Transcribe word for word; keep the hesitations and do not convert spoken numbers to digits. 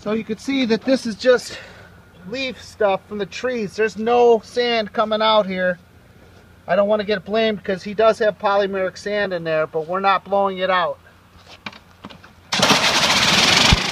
So you can see that this is just leaf stuff from the trees. There's no sand coming out here. I don't want to get blamed because he does have polymeric sand in there, but we're not blowing it out.